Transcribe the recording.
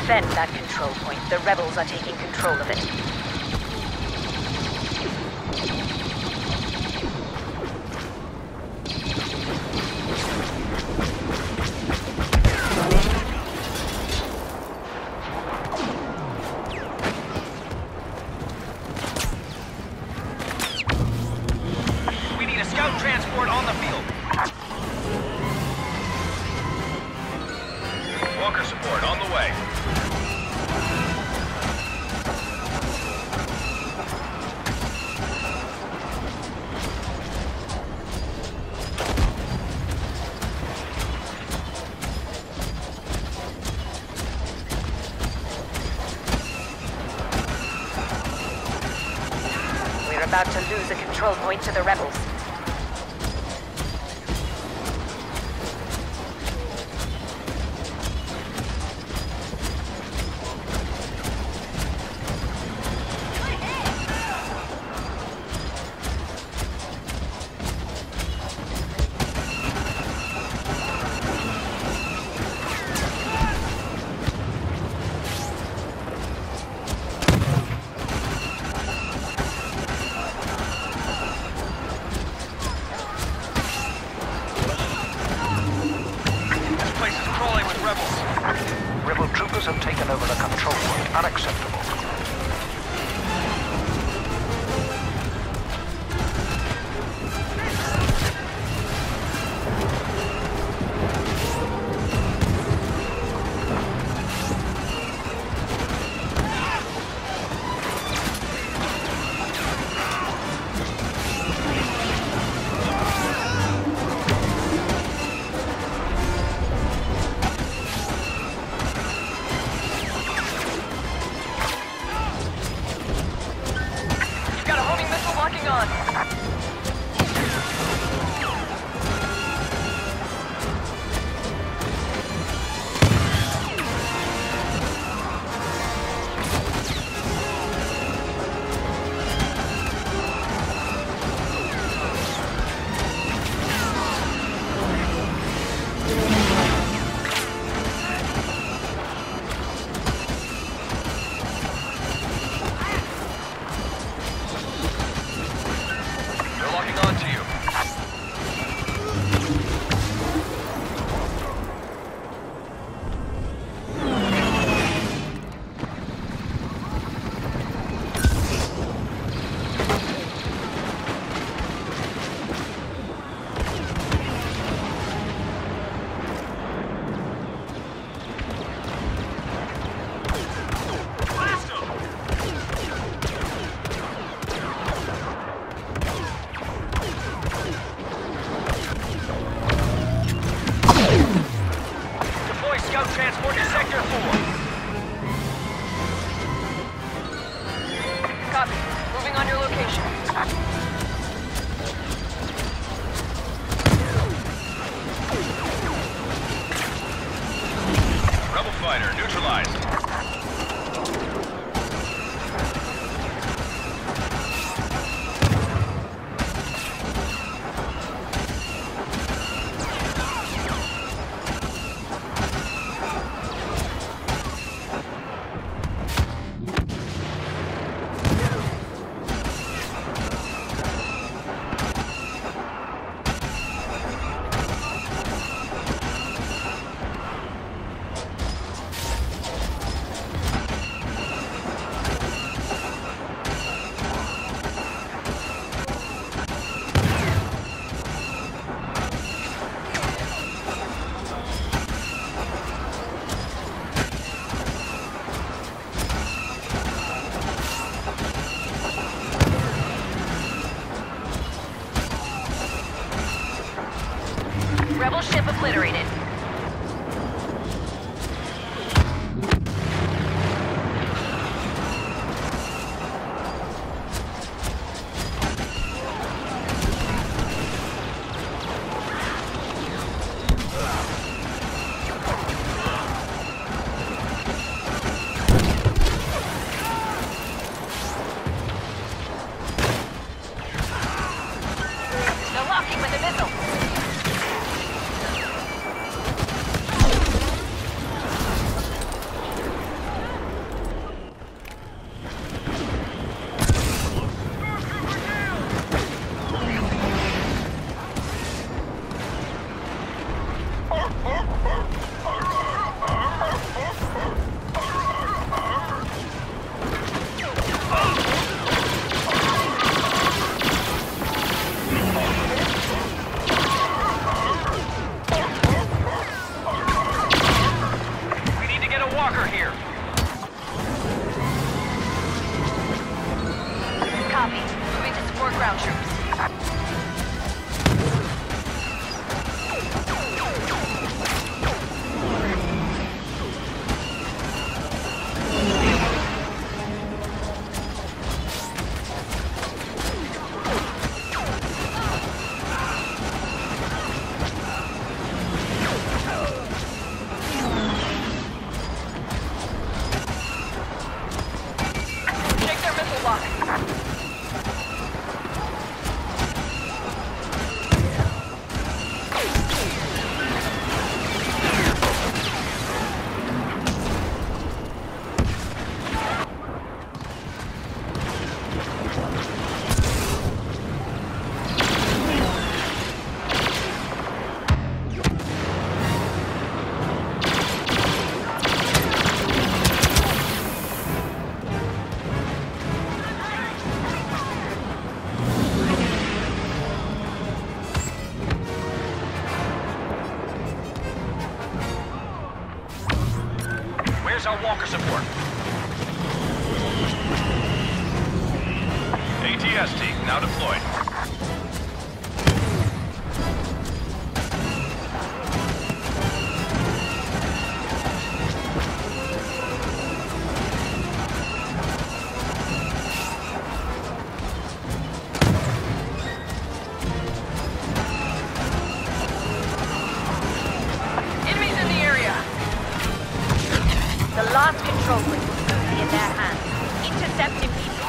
defend that control point. The rebels are taking control of it. We need a scout transport on the field. Walker support on the way. We're about to lose a control point to the rebels. Rebel troopers have taken over the control point. Unacceptable. Transport to Sector 4. Copy. Moving on your location. Rebel fighter neutralized. Rebel ship obliterated. They're locking with a missile. Copy. Moving to support ground troops. Shake their missile lock. Where's our walker support? ATST, now deployed. Enemies in the area. The last control point will soon be in their hands. Intercept immediately.